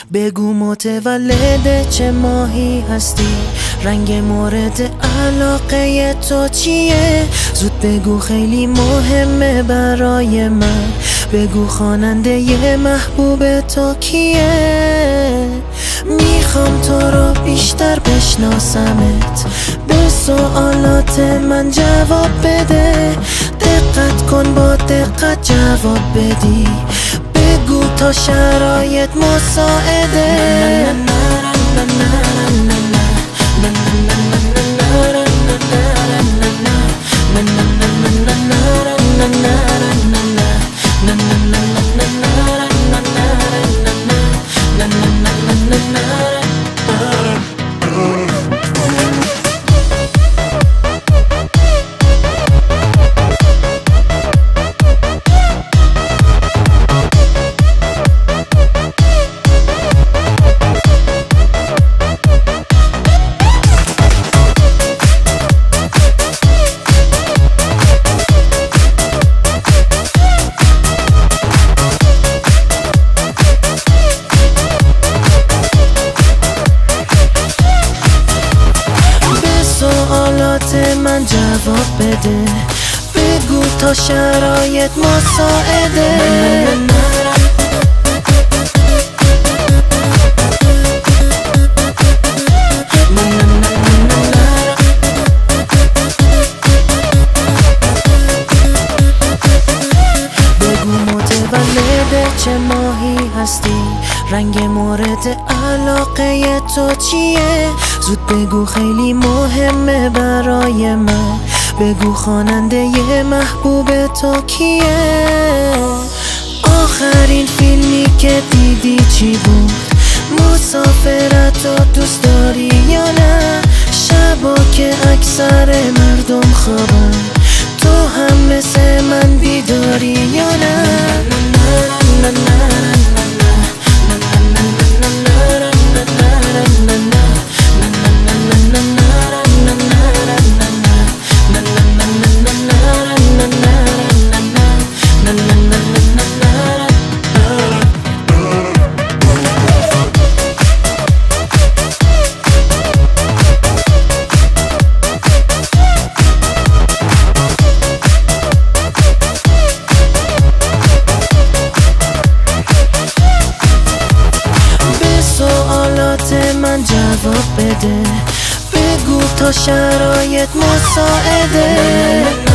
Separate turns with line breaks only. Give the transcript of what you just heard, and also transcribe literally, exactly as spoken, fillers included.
بگو متولد چه ماهی هستی؟ رنگ مورد علاقه تو چیه؟ زود بگو خیلی مهمه برای من. بگو خواننده ی محبوب تو کیه؟ میخوام تو رو بیشتر بشناسمت، به سوالات من جواب بده. دقت کن با دقت جواب بدی، بگو تا شرایط مساعده. سوالات من جواب بده، بگو تا شرایط مساعده. بگو متولد چه ماهی هستی؟ رنگ مورد علاقه تو چیه؟ زود بگو خیلی مهمه برای من. بگو خواننده ی محبوب تو کیه؟ آخرین فیلمی که دیدی چی بود؟ مسافرت رو دوست داری یا نه؟ شبا که اکثر مردم خوابن، تو هم مثل من بیداری یا نه؟ من جواب بده، بگو تا شرایط مساعده.